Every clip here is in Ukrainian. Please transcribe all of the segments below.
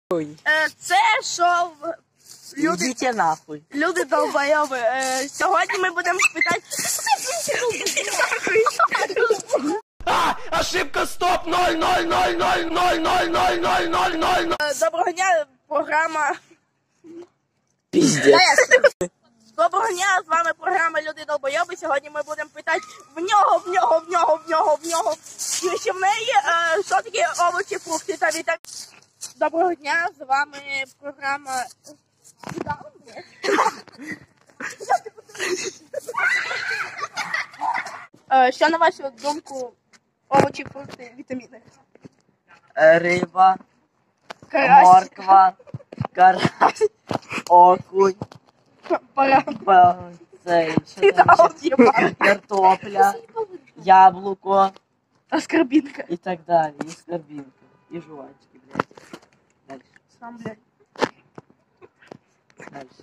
Це шоу Ідіть нахуй. Люди долбойоби. Сьогодні ми будемо питати... Ошибка, стоп, 0,00000000000. Доброго дня, програма... Піздець. Доброго дня, з вами програма Люди долбойоби. Сьогодні ми будемо питати в нього. Чи в неї, що таке овочі, фрукти та вітаміни. Доброго дня, з вами програма... Що на вашу думку овочі, фрукти, вітаміни? Риба, Карась, морква, карась, окунь, цей, що там ще? Картопля, яблуко Аскорбінка. і так далі. І скарбінка, і жувачки, блядь. Дальше. Сам, блядь. Дальше.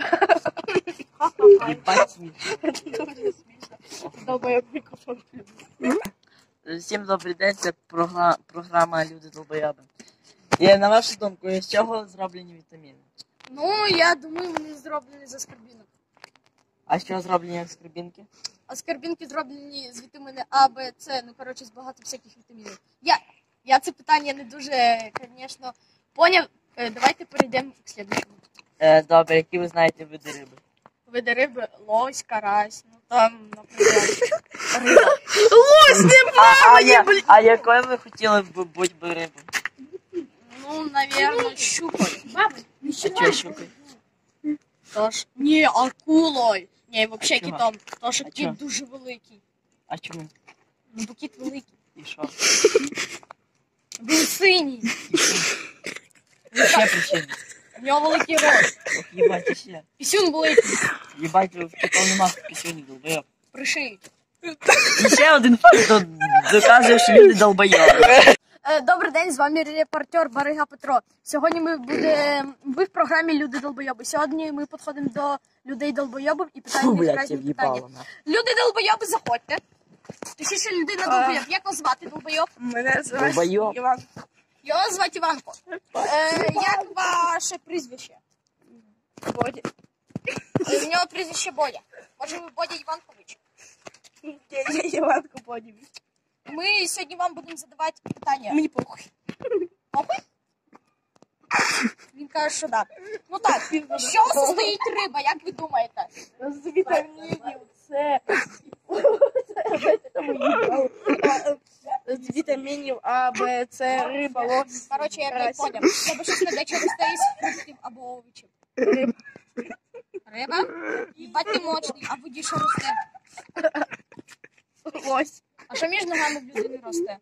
Ебать смішно. Дуже смішно. Долбойоб мікрофон. Всім добрий день, це програма Люди долбойоби. І на вашу думку, з чого зроблені вітаміни? Ну, я думаю, вони зроблені з аскорбінок. А з чого зроблені аскорбінки? Аскорбінки зроблені з вітаміни А, Б, С, ну, коротше, з багато всяких вітамінів. Я це питання не дуже, звісно, поняв. Давайте перейдемо к слідчому. Добре, які ви знаєте види риби? Види риби, лось, карась, ну, там, наприклад, риба. Лось не блядь! А якою ви хотіли б бути би рибою? Ну, наверное, щукой. А чого щукою? Тож, ні, акулою. Ні, взагалі чого? китом. Тому що А кіт чого? дуже великий. А чому? Ну, бо кіт великий. І що? Він синій. Ще причини. У нього великий рот. Ох, їбать, ще. Пісюн великий. Їбать, в китов нема пісюнів, долбойоб. Пришиють. І ще один факт доказує, що люди долбойоби. Добрий день, з вами репортер Барига Петро. Сьогодні ви в програмі Люди долбойоби. Сьогодні ми підходимо до людей долбойобів і Фу, питаємо їх блядь, я різні питання. в'їбало, нахуй. Люди долбойоби, заходьте. Точніше, людина долбойоб. Як вас звати, долбойоб? Мене звати Долбойоб. Іван. Його звати Іванко. Як ваше прізвище? Бодя. У нього прізвище Бодя. Може, ви Бодя Іванкович? Я Іванко Бодя. Ми сьогодні вам будемо задавати питання. Мені похуй. Похуй? Він каже, що так. Ну так, з чого состоїть риба, як ви думаєте? З вітамінів, це... З вітамінів А, Б, С, риба, лось. Коротше, я не карась. поняв. Треба щось на дечо росте із фруктів або овочів. Риба? Їбать ти мощний, а в воді що росте? Лось. А що між ногами в людини росте?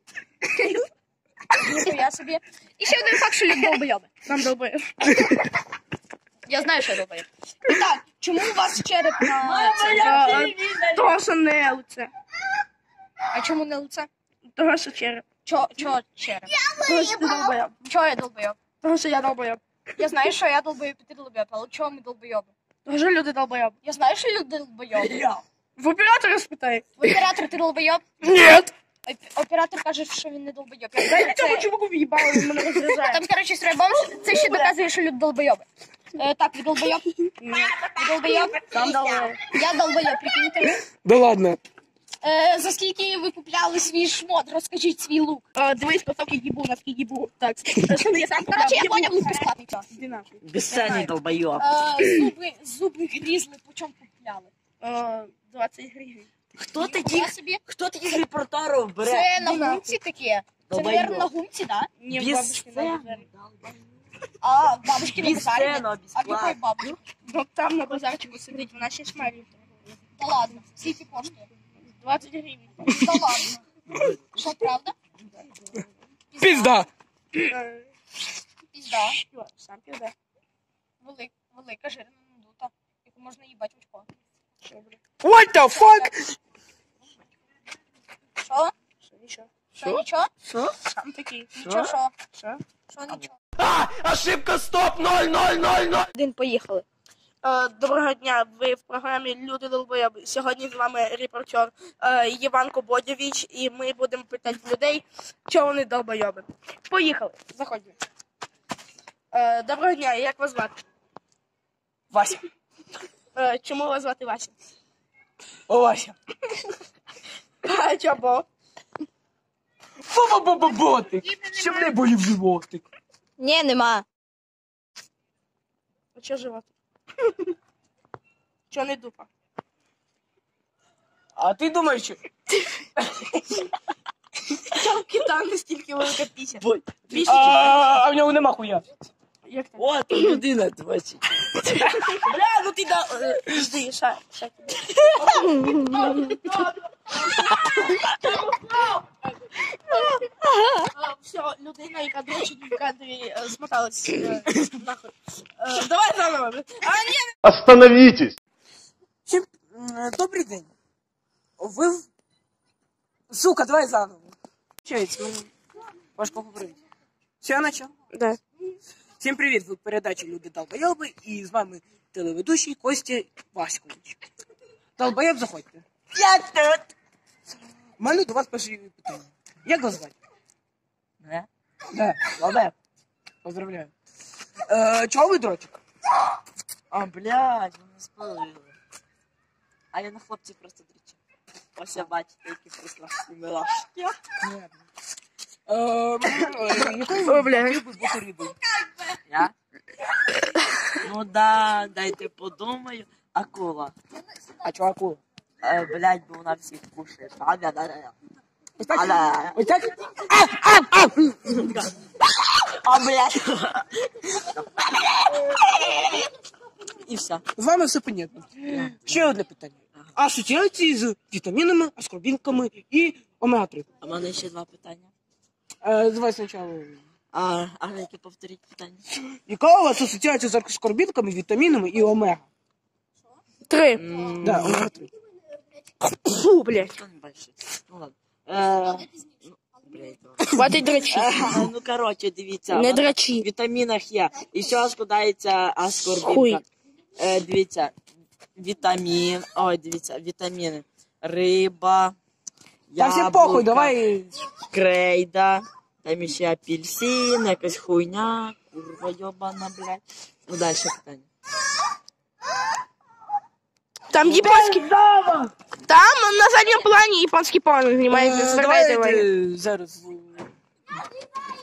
Я собі. І ще один факт, що люди долбойоби. Сам долбоєб. Я знаю, що долбойоб. І так, чому у вас череп на це? Того, що не лице. А чому не лице? Того, що череп. Чо череп? Того, що ти долбоєб. Чого я долбойоб? Того, що я долбоєб. Я знаю, що я долбойоб, і ти долбойоб, але чого ми долбойоби? Того, що люди долбоєб. Я знаю, що люди долбойоби. В оператора спитай. Оператор, ти долбойоб? Нет. Оператор каже, що він не долбойоб. Дай цьому чуваку в'їбало, він мене роздражає. Там, коротше, стройбом, це ще доказує, що люди долбойоби. Так, ви долбойоб? Ні. Ви долбойоб? Сам долбоєб. Я долбойоб, прикиньте. Да ладно. За скільки ви купляли свій шмот? Розкажіть свій лук. Дивись, поставки їбу, наски їбу. Так, що я сам Коротше, я поняв, лук безплатний. Чо? Іди нахуй. Безцінний долбойоб. Зуби грізли, по чому купляли? 20 гривень. Я собі. Хто таких репортерів бере? Це на гумці таке? Це, Долбойоб. мабуть, на гумці, так? Ні, в Без бабушки на сцени. базарі. А, бабушки на Без базарі? сцену, А безплатно. якої бабушки? Ну там на базарчику сидить, вона ще шмарі. Та ладно, скільки коштує? 20 гривень. Та ладно. Що, правда? Пизда. Пізда. Сам піде. Велика, жирна, надута, яку можна їбати в очко. Добре. What the fuck? Що? Що, нічого. Що, нічого? Що? Сам такий. Нічого, що? Що? Що, нічого? Ошибка, стоп, 0,000. Один, поїхали. Доброго дня, ви в програмі Люди долбойоби. Сьогодні з вами репортер Іванко Бодєвич, і ми будемо питати людей, чого вони долбойоби. Поїхали, заходьмо. Доброго дня, як вас звати? Вася. Чому вас звати Вася? О, Вася. А чого? Ботик. Щоб не болів животик. Ні, нема. А чого живот? Чого не дупа? А ти думаєш, що... Чого в Кита настільки велика піся? Піся А в нього нема хуя. як так? О, то людина, ти бачиш. Бля, ну ти да... Жди, ша. Все, людина, яка дрочить в кадрі, смоталась нахуй. Давай заново. А, ні! Остановитесь! Всім добрий день. Ви... Сука, давай заново. Чається, мене важко говорити. Все, я начав? Да. Всім привіт, ви передачі «Люди долбойоби» і з вами телеведучий Костя Васькович. Долбоєб, заходьте. Я тут. У мене до вас перші питання. Як вас звати? Не? Да. Лабе. Поздравляю. Чого ви дрочик? А, блядь, мене спалили. А я на хлопців просто дрічу. Ось я бачите, які прекрасні милашки. Якою ви хотів би бути рибою? Я? Ну да, дайте подумаю. Акула. А чого акула? Блядь, бо вона всіх кушає. Да-да-да-да. Ось так? А-да. Ось так? А, блядь. І все. З вами все понятно. Ще одне питання. Асоціації з вітамінами, аскорбінками і омега-3. А в мене ще два питання. Давай спочатку. А які повторіть питання? Яка у вас асоціація з аскорбінками, вітамінами і омега? 3. Да, омега-3. Фу, блядь. Хто не бачить? Ну ладно. Блядь, Хватить дрочі. ну коротше, дивіться. Не в дрочи. вітамінах є. І що складається Хуй. аскорбінка? Дивіться, вітамін. Ой, дивіться, вітаміни. Риба, Та всім похуй, давай. крейда, там ще апельсин, якась хуйня, курва йобана, блядь. Ну, далі питання. Там японський... Там на задньому плані японський порно знімається. Звертай, давай. Давайте зараз